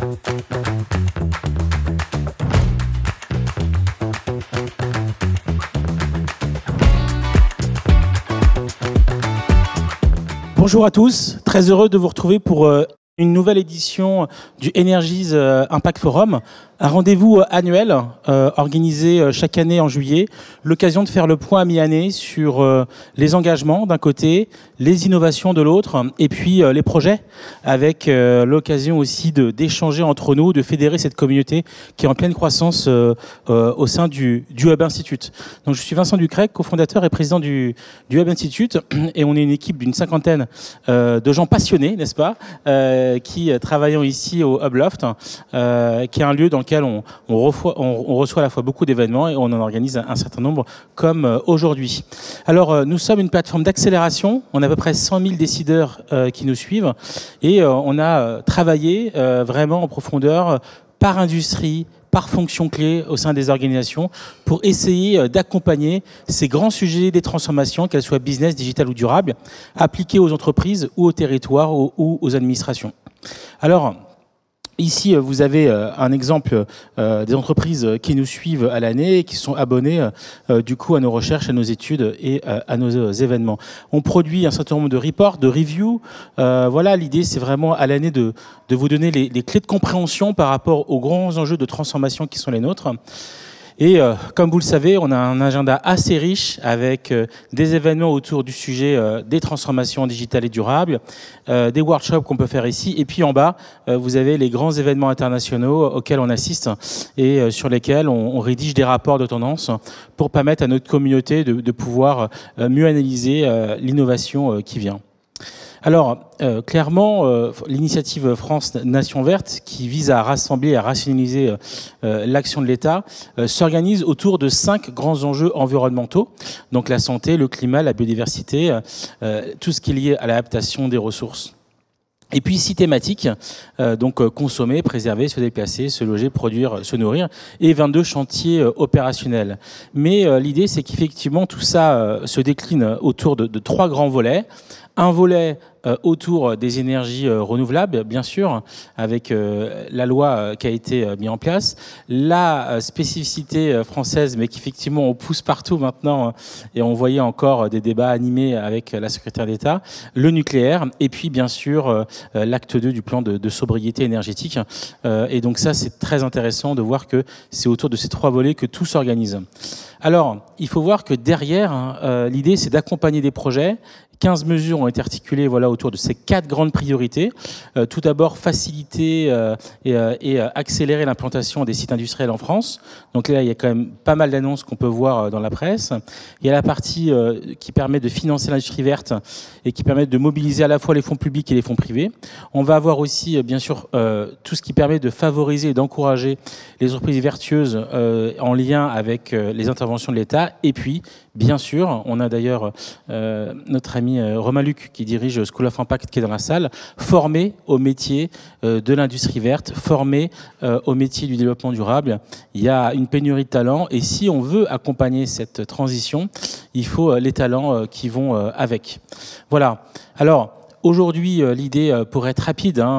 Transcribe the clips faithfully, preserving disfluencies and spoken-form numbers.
Bonjour à tous, très heureux de vous retrouver pour euh, une nouvelle édition du Energies euh, Impact Forum, un rendez-vous annuel euh, organisé euh, chaque année en juillet, l'occasion de faire le point à mi-année sur euh, les engagements d'un côté, les innovations de l'autre, et puis euh, les projets, avec euh, l'occasion aussi de, d'échanger entre nous, de fédérer cette communauté qui est en pleine croissance euh, euh, au sein du, du Hub Institute. Donc je suis Vincent Ducrec, cofondateur et président du, du Hub Institute, et on est une équipe d'une cinquantaine euh, de gens passionnés, n'est-ce pas, euh, qui euh, travaillons ici au Hub Loft, euh, qui est un lieu dans lequel on, on, reçoit, on, on reçoit à la fois beaucoup d'événements et on en organise un, un certain nombre comme euh, aujourd'hui. Alors euh, nous sommes une plateforme d'accélération, on a à peu près cent mille décideurs euh, qui nous suivent et euh, on a euh, travaillé euh, vraiment en profondeur euh, par industrie, par fonction clé au sein des organisations pour essayer euh, d'accompagner ces grands sujets des transformations, qu'elles soient business, digital ou durable, appliqués aux entreprises ou aux territoires ou, ou aux administrations. Alors, ici, vous avez un exemple des entreprises qui nous suivent à l'année et qui sont abonnées du coup à nos recherches, à nos études et à nos événements. On produit un certain nombre de reports, de reviews. Euh, voilà, l'idée, c'est vraiment à l'année de, de vous donner les, les clés de compréhension par rapport aux grands enjeux de transformation qui sont les nôtres. Et euh, comme vous le savez, on a un agenda assez riche avec euh, des événements autour du sujet euh, des transformations digitales et durables, euh, des workshops qu'on peut faire ici. Et puis en bas, euh, vous avez les grands événements internationaux auxquels on assiste et euh, sur lesquels on, on rédige des rapports de tendance pour permettre à notre communauté de, de pouvoir euh, mieux analyser euh, l'innovation euh, qui vient. Alors, euh, clairement, euh, l'initiative France Nation Verte, qui vise à rassembler et à rationaliser euh, l'action de l'État, euh, s'organise autour de cinq grands enjeux environnementaux, donc la santé, le climat, la biodiversité, euh, tout ce qui est lié à l'adaptation des ressources. Et puis six thématiques, euh, donc euh, consommer, préserver, se déplacer, se loger, produire, se nourrir, et vingt-deux chantiers euh, opérationnels. Mais euh, l'idée, c'est qu'effectivement, tout ça euh, se décline autour de, de trois grands volets. Un volet euh, autour des énergies euh, renouvelables, bien sûr, avec euh, la loi euh, qui a été euh, mise en place. La euh, spécificité euh, française, mais qu'effectivement on pousse partout maintenant, euh, et on voyait encore euh, des débats animés avec euh, la secrétaire d'État, le nucléaire, et puis bien sûr euh, euh, l'acte deux du plan de, de sobriété énergétique. Euh, et donc ça, c'est très intéressant de voir que c'est autour de ces trois volets que tout s'organise. Alors, il faut voir que derrière, hein, euh, l'idée, c'est d'accompagner des projets. quinze mesures ont été articulées voilà, autour de ces quatre grandes priorités. Euh, tout d'abord, faciliter euh, et, euh, et euh, accélérer l'implantation des sites industriels en France. Donc là, il y a quand même pas mal d'annonces qu'on peut voir euh, dans la presse. Il y a la partie euh, qui permet de financer l'industrie verte et qui permet de mobiliser à la fois les fonds publics et les fonds privés. On va avoir aussi, euh, bien sûr, euh, tout ce qui permet de favoriser et d'encourager les entreprises vertueuses euh, en lien avec euh, les interventions de l'État. Et puis, bien sûr, on a d'ailleurs euh, notre ami Romain Luc qui dirige School of Impact qui est dans la salle, formé au métier euh, de l'industrie verte, formé euh, au métier du développement durable. Il y a une pénurie de talents et si on veut accompagner cette transition, il faut euh, les talents euh, qui vont euh, avec. Voilà. Alors, aujourd'hui, l'idée, pour être rapide, hein,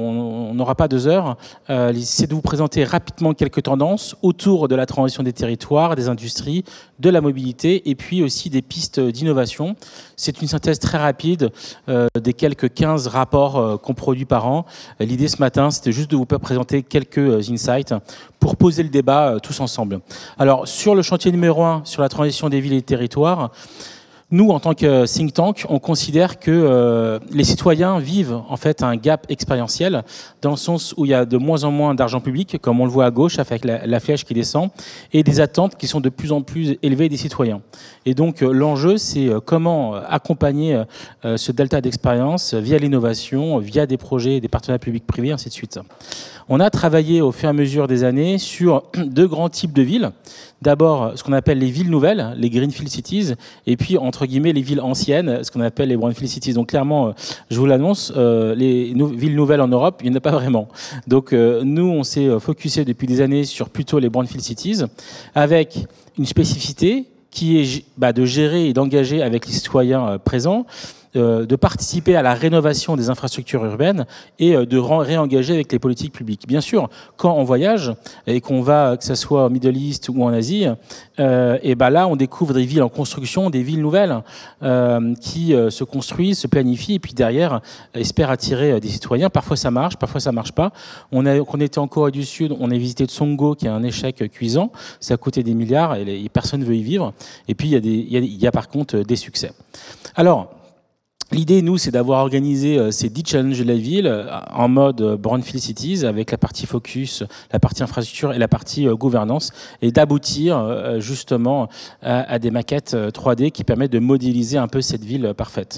on n'aura pas deux heures, euh, c'est de vous présenter rapidement quelques tendances autour de la transition des territoires, des industries, de la mobilité et puis aussi des pistes d'innovation. C'est une synthèse très rapide euh, des quelques quinze rapports euh, qu'on produit par an. L'idée ce matin, c'était juste de vous présenter quelques insights pour poser le débat euh, tous ensemble. Alors, sur le chantier numéro un, sur la transition des villes et des territoires, nous, en tant que think tank, on considère que euh, les citoyens vivent en fait un gap expérientiel dans le sens où il y a de moins en moins d'argent public, comme on le voit à gauche avec la, la flèche qui descend, et des attentes qui sont de plus en plus élevées des citoyens. Et donc euh, l'enjeu, c'est euh, comment accompagner euh, ce delta d'expérience via l'innovation, via des projets, des partenariats publics-privés, ainsi de suite. On a travaillé au fur et à mesure des années sur deux grands types de villes. D'abord, ce qu'on appelle les villes nouvelles, les Greenfield Cities, et puis, entre guillemets, les villes anciennes, ce qu'on appelle les Brownfield Cities. Donc, clairement, je vous l'annonce, euh, les nou- villes nouvelles en Europe, il n'y en a pas vraiment. Donc, euh, nous, on s'est focusé depuis des années sur plutôt les Brownfield Cities, avec une spécificité qui est bah, de gérer et d'engager avec les citoyens euh, présents, euh, de participer à la rénovation des infrastructures urbaines et euh, de réengager avec les politiques publiques. Bien sûr, quand on voyage et qu'on va, que ce soit au Middle East ou en Asie, euh, et ben là, on découvre des villes en construction, des villes nouvelles euh, qui euh, se construisent, se planifient, et puis derrière, espèrent attirer euh, des citoyens. Parfois, ça marche, parfois, ça marche pas. On, a, on était en Corée du Sud, on a visité Tsongo, qui est un échec cuisant. Ça a coûté des milliards et, les, et personne ne veut y vivre. Et puis, il y a, des, il y a, il y a par contre des succès. Alors, l'idée, nous, c'est d'avoir organisé euh, ces dix challenges de la ville euh, en mode euh, Brownfield Cities, avec la partie focus, la partie infrastructure et la partie euh, gouvernance, et d'aboutir euh, justement à, à des maquettes euh, trois D qui permettent de modéliser un peu cette ville euh, parfaite.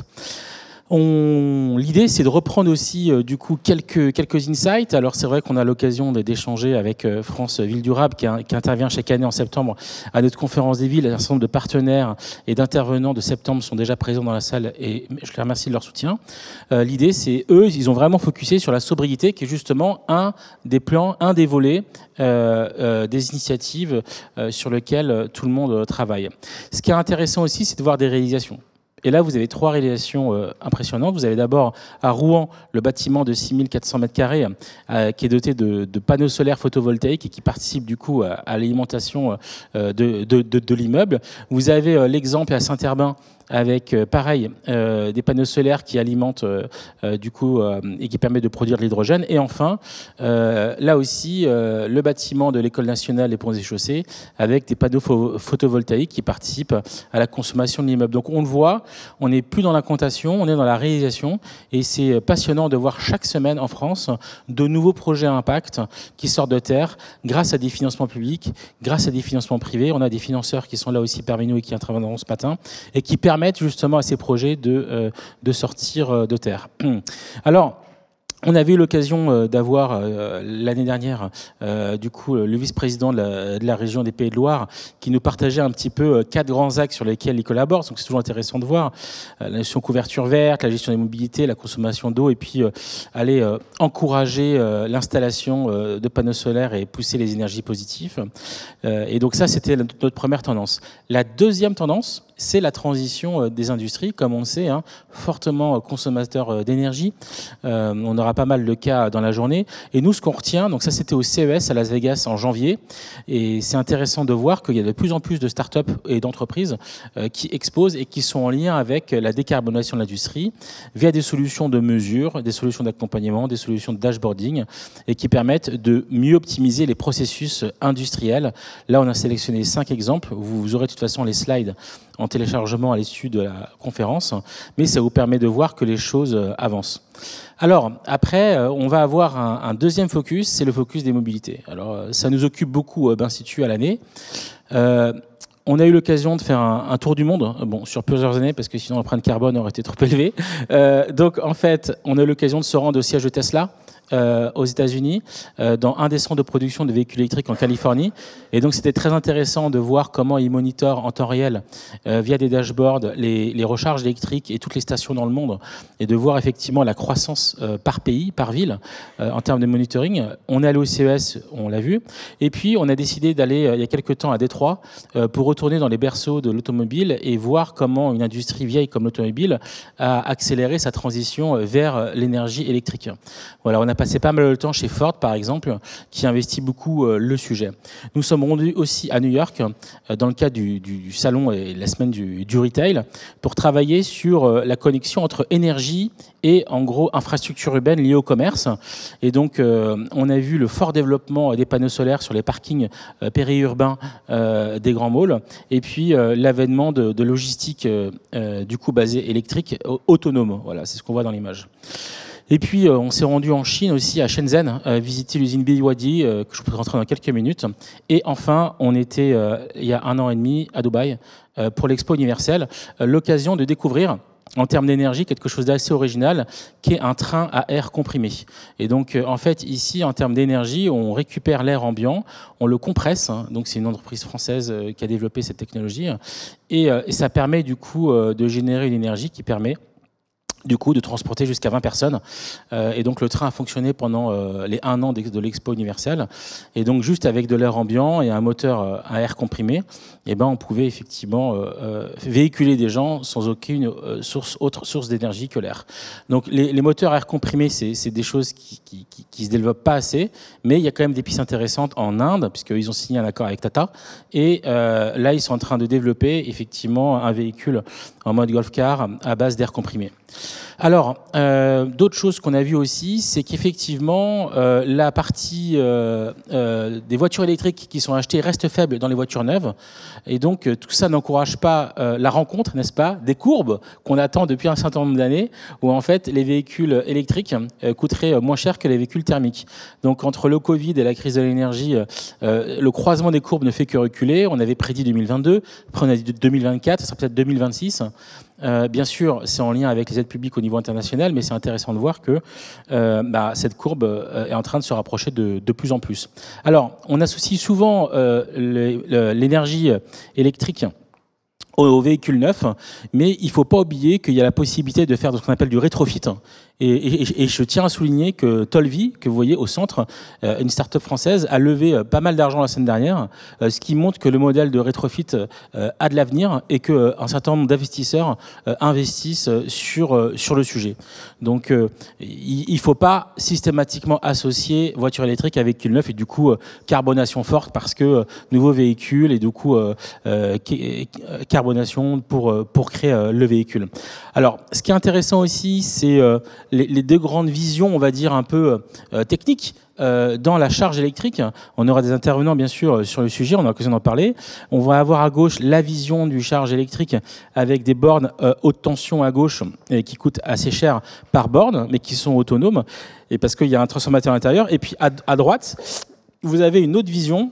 L'idée, c'est de reprendre aussi euh, du coup quelques quelques insights. Alors c'est vrai qu'on a l'occasion d'échanger avec euh, France Ville Durable qui, a, qui intervient chaque année en septembre à notre conférence des villes. Un certain nombre de partenaires et d'intervenants de septembre sont déjà présents dans la salle et je les remercie de leur soutien. Euh, L'idée, c'est eux, ils ont vraiment focusé sur la sobriété, qui est justement un des plans, un des volets euh, euh, des initiatives euh, sur lesquelles tout le monde travaille. Ce qui est intéressant aussi, c'est de voir des réalisations. Et là, vous avez trois réalisations euh, impressionnantes. Vous avez d'abord à Rouen le bâtiment de six mille quatre cents mètres carrés euh, qui est doté de, de panneaux solaires photovoltaïques et qui participe du coup à, à l'alimentation euh, de, de, de, de l'immeuble. Vous avez euh, l'exemple à Saint-Herbin avec, euh, pareil, euh, des panneaux solaires qui alimentent euh, euh, du coup euh, et qui permettent de produire de l'hydrogène. Et enfin, euh, là aussi, euh, le bâtiment de l'École nationale des ponts et chaussées avec des panneaux pho photovoltaïques qui participent à la consommation de l'immeuble. Donc on le voit, on n'est plus dans la comptation, on est dans la réalisation, et c'est passionnant de voir chaque semaine en France de nouveaux projets à impact qui sortent de terre grâce à des financements publics, grâce à des financements privés. On a des financeurs qui sont là aussi parmi nous et qui interviendront ce matin et qui permettent justement à ces projets de, euh, de sortir de terre. Alors, on avait eu l'occasion d'avoir euh, l'année dernière euh, du coup le vice-président de la, de la région des Pays de Loire qui nous partageait un petit peu euh, quatre grands axes sur lesquels il collabore. Donc c'est toujours intéressant de voir euh, la gestion couverture verte, la gestion des mobilités, la consommation d'eau, et puis euh, aller euh, encourager euh, l'installation euh, de panneaux solaires et pousser les énergies positives. Euh, et donc ça, c'était notre première tendance. La deuxième tendance, c'est la transition des industries, comme on le sait, hein, fortement consommateur d'énergie. Euh, on aura pas mal de cas dans la journée. Et nous, ce qu'on retient, donc ça c'était au C E S à Las Vegas en janvier, et c'est intéressant de voir qu'il y a de plus en plus de start-up et d'entreprises euh, qui exposent et qui sont en lien avec la décarbonation de l'industrie via des solutions de mesure, des solutions d'accompagnement, des solutions de dashboarding, et qui permettent de mieux optimiser les processus industriels. Là, on a sélectionné cinq exemples. Vous, vous aurez de toute façon les slides en téléchargement à l'issue de la conférence, mais ça vous permet de voir que les choses avancent. Alors, après, on va avoir un, un deuxième focus, c'est le focus des mobilités. Alors, ça nous occupe beaucoup d'Institut à l'année. Euh, on a eu l'occasion de faire un, un tour du monde, bon, sur plusieurs années, parce que sinon l'empreinte carbone aurait été trop élevée. Euh, donc, en fait, on a eu l'occasion de se rendre au siège de Tesla, Euh, aux États-Unis, euh, dans un des centres de production de véhicules électriques en Californie. Et donc, c'était très intéressant de voir comment ils monitorent en temps réel, euh, via des dashboards, les, les recharges électriques et toutes les stations dans le monde, et de voir effectivement la croissance euh, par pays, par ville, euh, en termes de monitoring. On est allé au C E S, on l'a vu. Et puis, on a décidé d'aller, euh, il y a quelques temps, à Détroit, euh, pour retourner dans les berceaux de l'automobile et voir comment une industrie vieille comme l'automobile a accéléré sa transition vers l'énergie électrique. Voilà, on a passé pas mal de temps chez Ford, par exemple, qui investit beaucoup euh, le sujet. Nous sommes rendus aussi à New York, euh, dans le cadre du, du salon et la semaine du, du retail, pour travailler sur euh, la connexion entre énergie et, en gros, infrastructure urbaine liée au commerce. Et donc, euh, on a vu le fort développement des panneaux solaires sur les parkings euh, périurbains euh, des grands malls, et puis euh, l'avènement de, de logistique, euh, euh, du coup, basée électrique, autonome. Voilà, c'est ce qu'on voit dans l'image. Et puis, euh, on s'est rendu en Chine aussi, à Shenzhen, euh, visiter l'usine B Y D, euh, que je peux rentrer dans quelques minutes. Et enfin, on était, euh, il y a un an et demi, à Dubaï, euh, pour l'Expo universelle, euh, l'occasion de découvrir, en termes d'énergie, quelque chose d'assez original, qui est un train à air comprimé. Et donc, euh, en fait, ici, en termes d'énergie, on récupère l'air ambiant, on le compresse, hein, donc c'est une entreprise française euh, qui a développé cette technologie, et, euh, et ça permet du coup euh, de générer une énergie qui permet du coup, de transporter jusqu'à vingt personnes. Euh, et donc, le train a fonctionné pendant euh, les un an de, de l'Expo universelle. Et donc, juste avec de l'air ambiant et un moteur euh, à air comprimé, eh ben, on pouvait effectivement euh, euh, véhiculer des gens sans aucune euh, source, autre source d'énergie que l'air. Donc, les, les moteurs à air comprimé, c'est des choses qui, qui, qui, qui se développent pas assez, mais il y a quand même des pistes intéressantes en Inde, puisqu'ils ont signé un accord avec Tata. Et euh, là, ils sont en train de développer effectivement un véhicule en mode golf car à base d'air comprimé. Alors, euh, d'autres choses qu'on a vues aussi, c'est qu'effectivement, euh, la partie euh, euh, des voitures électriques qui sont achetées reste faible dans les voitures neuves. Et donc, euh, tout ça n'encourage pas euh, la rencontre, n'est-ce pas, des courbes qu'on attend depuis un certain nombre d'années, où en fait, les véhicules électriques euh, coûteraient moins cher que les véhicules thermiques. Donc, entre le Covid et la crise de l'énergie, euh, le croisement des courbes ne fait que reculer. On avait prédit deux mille vingt-deux, après on a dit deux mille vingt-quatre, ça sera peut-être deux mille vingt-six. Euh, bien sûr, c'est en lien avec les aides publiques au niveau international, mais c'est intéressant de voir que euh, bah, cette courbe euh, est en train de se rapprocher de, de plus en plus. Alors, on associe souvent euh, l'énergie électrique aux véhicules neufs, mais il ne faut pas oublier qu'il y a la possibilité de faire ce qu'on appelle du rétrofit. Et, et, et je tiens à souligner que Tolvi, que vous voyez au centre, euh, une start-up française, a levé euh, pas mal d'argent la semaine dernière, euh, ce qui montre que le modèle de rétrofit euh, a de l'avenir et qu'un euh, certain nombre d'investisseurs euh, investissent sur, euh, sur le sujet. Donc euh, il ne faut pas systématiquement associer voiture électrique avec véhicule neuf et du coup euh, carbonation forte parce que euh, nouveaux véhicules et du coup euh, euh, carbonation pour, euh, pour créer euh, le véhicule. Alors ce qui est intéressant aussi, c'est euh, Les, les deux grandes visions, on va dire, un peu euh, techniques. Euh, dans la charge électrique, on aura des intervenants, bien sûr, sur le sujet, on a l'occasion d'en parler. On va avoir à gauche la vision du charge électrique avec des bornes euh, haute tension à gauche et qui coûtent assez cher par borne, mais qui sont autonomes, et parce qu'il y a un transformateur à l'intérieur. Et puis à, à droite, vous avez une autre vision.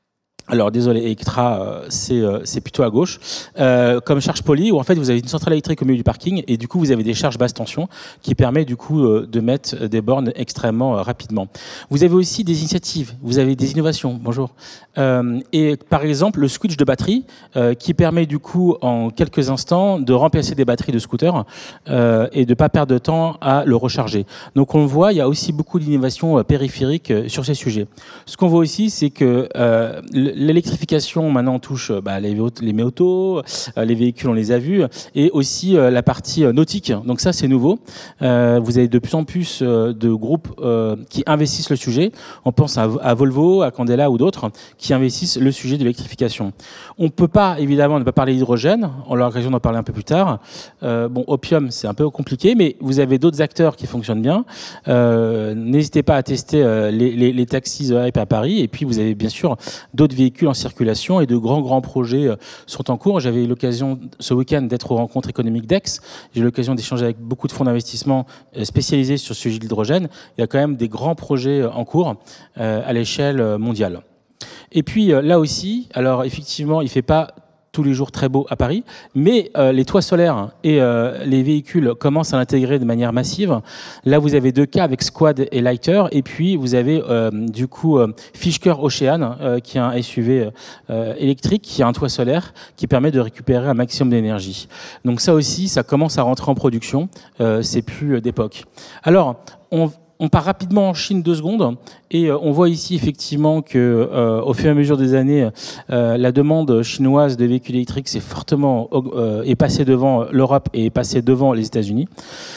Alors désolé, Electra, euh, c'est euh, c'est plutôt à gauche, euh, comme charge poly, où en fait vous avez une centrale électrique au milieu du parking et du coup vous avez des charges basse tension qui permet du coup euh, de mettre des bornes extrêmement euh, rapidement. Vous avez aussi des initiatives, vous avez des innovations, bonjour, euh, et par exemple le switch de batterie euh, qui permet du coup en quelques instants de remplacer des batteries de scooter euh, et de pas perdre de temps à le recharger. Donc on le voit, il y a aussi beaucoup d'innovations euh, périphériques euh, sur ces sujets. Ce qu'on voit aussi, c'est que euh, l'électrification maintenant touche bah, les, les méautos, euh, les véhicules on les a vus, et aussi euh, la partie euh, nautique. Donc ça c'est nouveau. Euh, vous avez de plus en plus euh, de groupes euh, qui investissent le sujet. On pense à, à Volvo, à Candela ou d'autres qui investissent le sujet de l'électrification. On ne peut pas évidemment ne pas parler d'hydrogène. On aura l'occasion d'en parler un peu plus tard. Euh, bon, Opium c'est un peu compliqué, mais vous avez d'autres acteurs qui fonctionnent bien. Euh, N'hésitez pas à tester euh, les, les, les taxis The Hype à Paris, et puis vous avez bien sûr d'autres véhicules en circulation et de grands, grands projets sont en cours. J'avais eu l'occasion ce week-end d'être aux rencontres économiques d'Aix. J'ai eu l'occasion d'échanger avec beaucoup de fonds d'investissement spécialisés sur ce sujet de l'hydrogène. Il y a quand même des grands projets en cours euh, à l'échelle mondiale. Et puis là aussi, alors effectivement, il ne fait pas tous les jours très beau à Paris, mais euh, les toits solaires et euh, les véhicules commencent à l'intégrer de manière massive. Là, vous avez deux cas avec Squad et Lighter, et puis vous avez euh, du coup euh, Fisker Ocean, euh, qui est un S U V euh, électrique, qui a un toit solaire, qui permet de récupérer un maximum d'énergie. Donc ça aussi, ça commence à rentrer en production, euh, c'est plus d'époque. Alors, on On part rapidement en Chine deux secondes et euh, on voit ici effectivement que euh, au fur et à mesure des années, euh, la demande chinoise de véhicules électriques s'est fortement euh, est passée devant l'Europe et est passée devant les États-Unis.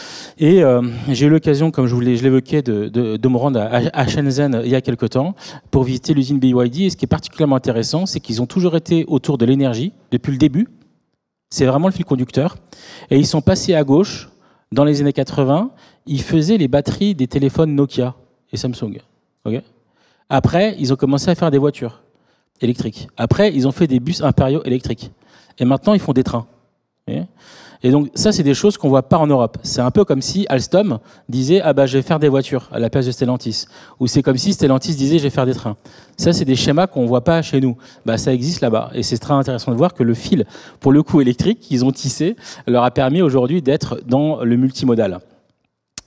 Et euh, j'ai eu l'occasion, comme je vous l'évoquais, de, de, de me rendre à, à Shenzhen il y a quelque temps pour visiter l'usine B Y D. Et ce qui est particuliément intéressant, c'est qu'ils ont toujours été autour de l'énergie depuis le début. C'est vraiment le fil conducteur. Et ils sont passés à gauche. Dans les années quatre-vingts, ils faisaient les batteries des téléphones Nokia et Samsung. Okay. Après, ils ont commencé à faire des voitures électriques. Après, ils ont fait des bus impériaux électriques. Et maintenant, ils font des trains. Okay. Et donc, ça, c'est des choses qu'on ne voit pas en Europe. C'est un peu comme si Alstom disait « Ah bah, je vais faire des voitures à la place de Stellantis ». Ou c'est comme si Stellantis disait « Je vais faire des trains ». Ça, c'est des schémas qu'on ne voit pas chez nous. Bah, ça existe là-bas. Et c'est très intéressant de voir que le fil, pour le coup électrique, qu'ils ont tissé, leur a permis aujourd'hui d'être dans le multimodal.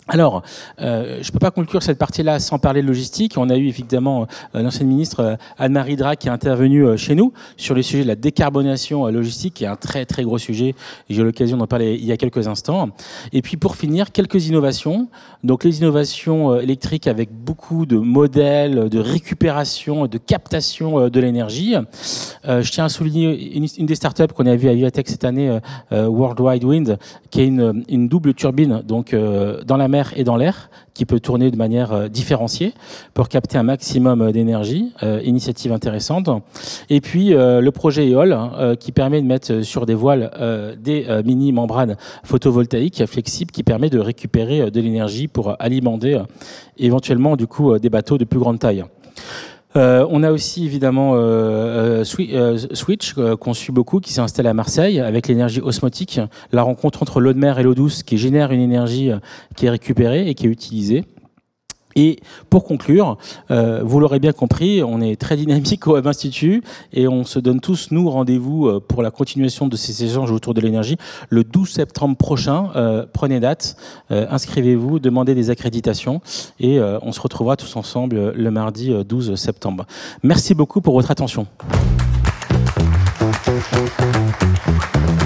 Alors, euh, je ne peux pas conclure cette partie-là sans parler de logistique. On a eu évidemment euh, l'ancienne ministre euh, Anne-Marie Drac qui est intervenue euh, chez nous sur le sujet de la décarbonation euh, logistique, qui est un très très gros sujet. J'ai eu l'occasion d'en parler il y a quelques instants. Et puis pour finir, quelques innovations. Donc les innovations euh, électriques avec beaucoup de modèles de récupération, de captation euh, de l'énergie. Euh, je tiens à souligner une, une des startups qu'on a vues à Vivatech cette année, euh, Worldwide Wind, qui est une, une double turbine, donc euh, dans la mer et dans l'air, qui peut tourner de manière euh, différenciée pour capter un maximum d'énergie. Euh, initiative intéressante. Et puis euh, le projet Eol, hein, euh, qui permet de mettre sur des voiles euh, des euh, mini-membranes photovoltaïques flexibles qui permet de récupérer euh, de l'énergie pour alimenter euh, éventuellement du coup euh, des bateaux de plus grande taille. Euh, on a aussi évidemment euh, euh, Switch, euh, qu'on suit beaucoup, qui s'est installé à Marseille avec l'énergie osmotique, la rencontre entre l'eau de mer et l'eau douce qui génère une énergie euh, qui est récupérée et qui est utilisée. Et pour conclure, euh, vous l'aurez bien compris, on est très dynamique au Web Institut et on se donne tous, nous, rendez-vous pour la continuation de ces échanges autour de l'énergie le douze septembre prochain. Euh, prenez date, euh, inscrivez-vous, demandez des accréditations et euh, on se retrouvera tous ensemble le mardi douze septembre. Merci beaucoup pour votre attention.